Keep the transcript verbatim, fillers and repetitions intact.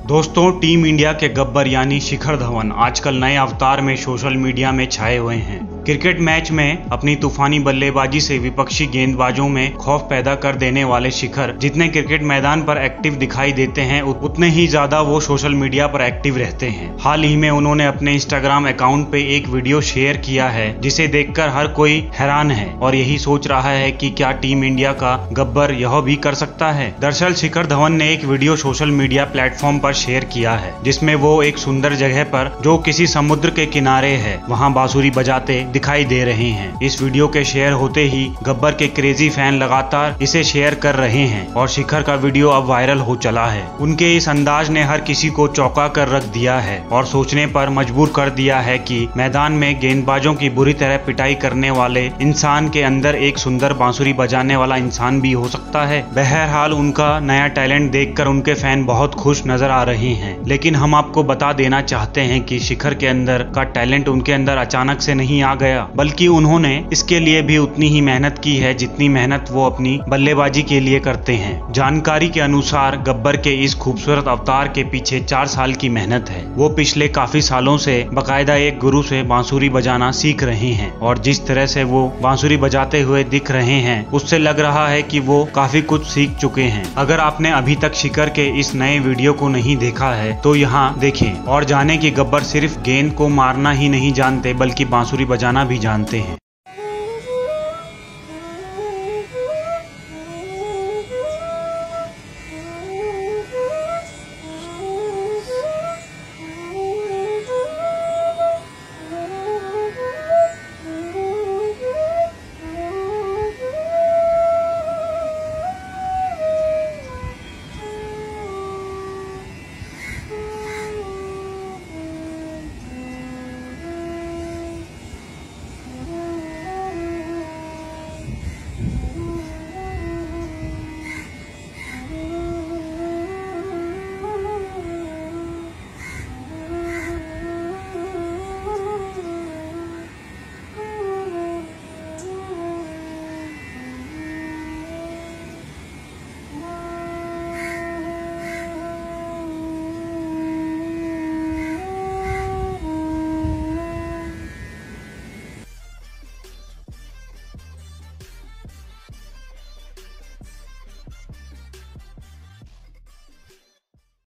दोस्तों, team India के गब्बर यानी शिखर धवन आजकल नए अवतार में सोशल मीडिया में छाए हुए हैं। क्रिकेट मैच में अपनी तूफानी बल्लेबाजी से विपक्षी गेंदबाजों में खौफ पैदा कर देने वाले शिखर जितने क्रिकेट मैदान पर एक्टिव दिखाई देते हैं उतने ही ज्यादा वो सोशल मीडिया पर एक्टिव रहते हैं। हाल ही में उन्होंने अपने इंस्टाग्राम अकाउंट पे एक वीडियो शेयर किया है जिसे देखकर हर कोई हैरान है और यही सोच रहा है कि क्या टीम इंडिया का गब्बर यह भी कर सकता है। दरअसल शिखर धवन ने एक वीडियो सोशल मीडिया प्लेटफॉर्म पर शेयर किया है जिसमें वो एक सुंदर जगह पर जो किसी समुद्र के किनारे है वहां बांसुरी बजाते दिखाई दे रहे हैं। इस वीडियो के शेयर होते ही गब्बर के क्रेजी फैन लगातार इसे शेयर कर रहे हैं और शिखर का वीडियो अब वायरल हो चला है। उनके इस अंदाज ने हर किसी को चौंका कर रख दिया है और सोचने पर मजबूर कर दिया है कि मैदान में गेंदबाजों की बुरी तरह पिटाई करने वाले इंसान के अंदर एक सुंदर बांसुरी बजाने वाला इंसान भी हो सकता है। बहरहाल उनका नया टैलेंट देखकर उनके फैन बहुत खुश नजर आ रहे हैं, लेकिन हम आपको बता देना चाहते हैं कि शिखर के अंदर का टैलेंट उनके अंदर अचानक से नहीं आ गया, बल्कि उन्होंने इसके लिए भी उतनी ही मेहनत की है जितनी मेहनत वो अपनी बल्लेबाजी के लिए करते हैं। जानकारी के अनुसार गब्बर के इस खूबसूरत अवतार के पीछे चार साल की मेहनत है। वो पिछले काफी सालों से बाकायदा एक गुरु से बांसुरी बजाना सीख रहे हैं और जिस तरह से वो बांसुरी बजाते हुए दिख रहे हैं उससे लग रहा है कि वो काफी कुछ सीख चुके हैं। अगर आपने अभी तक शिखर के इस नए वीडियो को नहीं देखा है तो यहाँ देखें और जाने कि गब्बर सिर्फ गेंद को मारना ही नहीं जानते बल्कि बांसुरी बजाना भी जानते हैं।